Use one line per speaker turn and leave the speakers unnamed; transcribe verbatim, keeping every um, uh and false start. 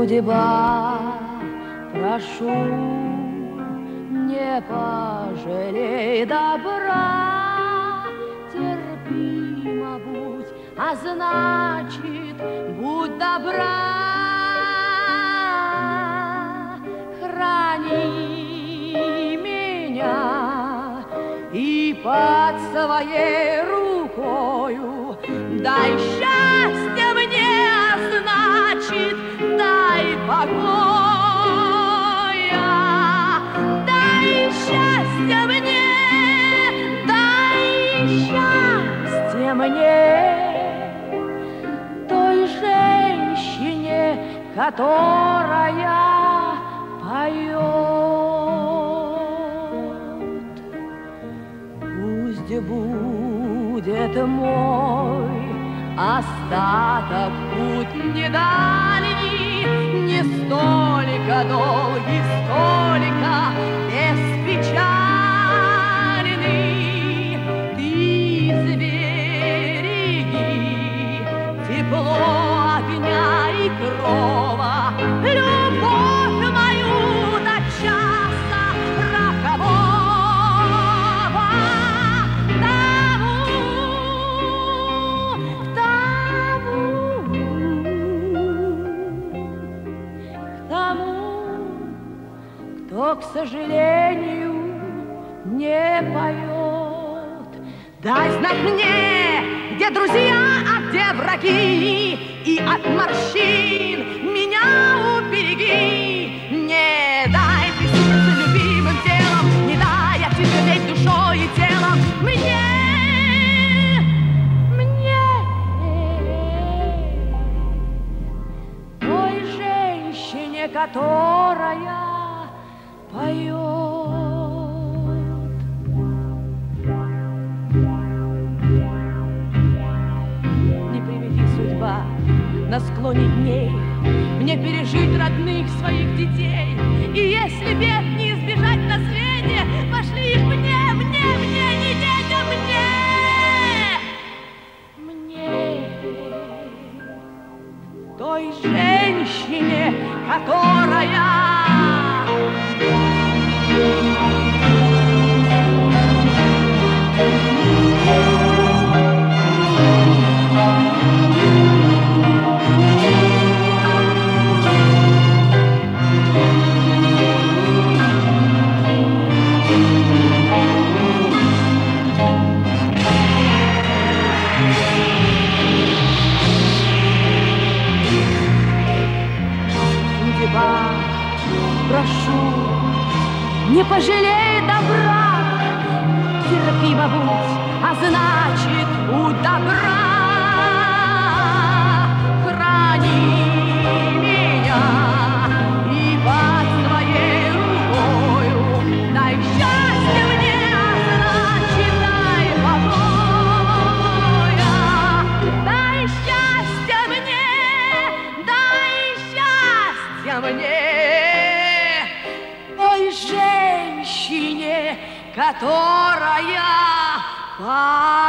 Судьба, прошу, не пожалей добра, терпимо будь, а значит, будь добра. Храни меня и под своей рукою дай счастье мне, а значит, дай покоя. Дай счастье мне, дай счастье мне, той женщине, которая поет. Пусть будет мой остаток путь недальний, не столько долгий, столько беспечальный. Ты сбереги тепло огня и крова, любовь мою до часа рокового. Кто, к сожалению, не поет. Дай знать мне, где друзья, а где враги, и от морщин меня убереги. Не дай присыпаться любимым телом, не дай отяжелеть душой и телом мне, мне, той женщине, которая поет. Не приведи судьба на склоне дней мне пережить родных своих детей, и если бед не избежать на свете, пошли их мне, мне, мне, не детям, мне, мне, той женщине, которая прошу, не пожалей добра, терпимо будь, а значит, будь добра. Храни меня и под своей рукою дай счастье мне, а значит, дай покоя. Дай счастье мне, дай счастье мне, женщине, которая